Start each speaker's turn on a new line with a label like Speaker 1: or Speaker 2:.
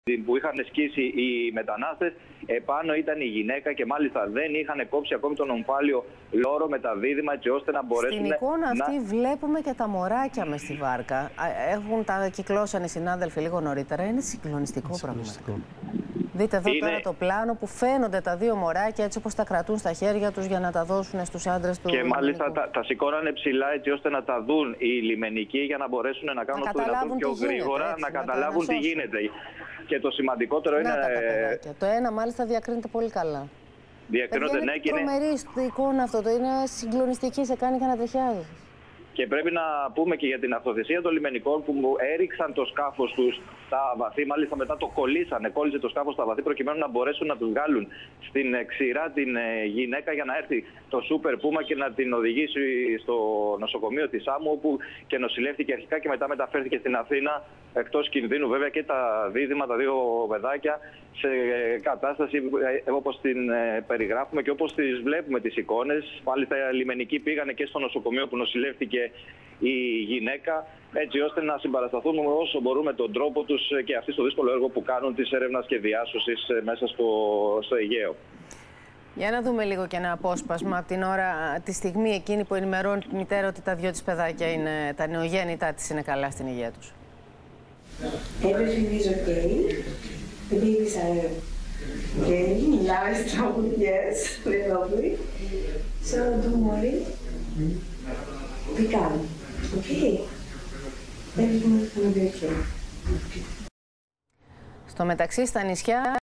Speaker 1: που είχαν σκίσει οι μετανάστες, επάνω ήταν η γυναίκα και μάλιστα δεν είχαν κόψει ακόμη τον ομφάλιο λόρο με τα δίδυμα, έτσι ώστε να μπορέσουν.
Speaker 2: Στην εικόνα αυτή βλέπουμε και τα μωράκια μες στη βάρκα. Τα κυκλώσαν οι συνάδελφοι λίγο νωρίτερα. Είναι συγκλονιστικό πραγματικά. Δείτε εδώ τώρα το πλάνο που φαίνονται τα δύο μωράκια έτσι όπως τα κρατούν στα χέρια τους για να τα δώσουν στους άντρες του.
Speaker 1: Και μάλιστα τα σηκώνανε ψηλά έτσι ώστε να τα δουν οι λιμενικοί για να μπορέσουν να κάνουν το δυνατόν πιο γρήγορα, να καταλάβουν τι γίνεται. Και το σημαντικότερο είναι.
Speaker 2: Το ένα μάλιστα διακρίνεται πολύ καλά.
Speaker 1: Διακρίνονται, ναι, και είναι
Speaker 2: τρομερή εικόνα αυτό. Είναι συγκλονιστική, σε κάνει και να τριχιάζει.
Speaker 1: Και πρέπει να πούμε και για την αυτοθυσία των λιμενικών που έριξαν το σκάφος τους στα βαθύ. Μάλιστα μετά το κόλλησε το σκάφος στα βαθύ προκειμένου να μπορέσουν να τους βγάλουν στην ξηρά την γυναίκα για να έρθει το Super Puma και να την οδηγήσει στο νοσοκομείο της Άμμου, όπου και νοσηλεύτηκε αρχικά και μετά μεταφέρθηκε στην Αθήνα εκτός κινδύνου. Βέβαια και τα δίδυμα, τα δύο παιδάκια, σε κατάσταση όπως την περιγράφουμε και όπως τις βλέπουμε τις εικόνες. Μάλιστα οι λιμενικοί πήγανε και στο νοσοκομείο που νοσηλεύτηκε η γυναίκα, έτσι ώστε να συμπαρασταθούν όσο μπορούμε τον τρόπο τους και αυτοί στο δύσκολο έργο που κάνουν της έρευνας και διάσωσης μέσα στο Αιγαίο.
Speaker 2: Για να δούμε λίγο και ένα απόσπασμα από τη στιγμή εκείνη που ενημερώνει τη μητέρα ότι τα δυο της παιδάκια είναι, τα νεογέννητά της είναι καλά στην υγεία τους.
Speaker 3: Everything is okay. The babies are okay. Now is trouble, yes, they're lovely. So don't worry. Be calm, okay? Everything is gonna be okay.
Speaker 2: Στο μεταξύ, στα νησιά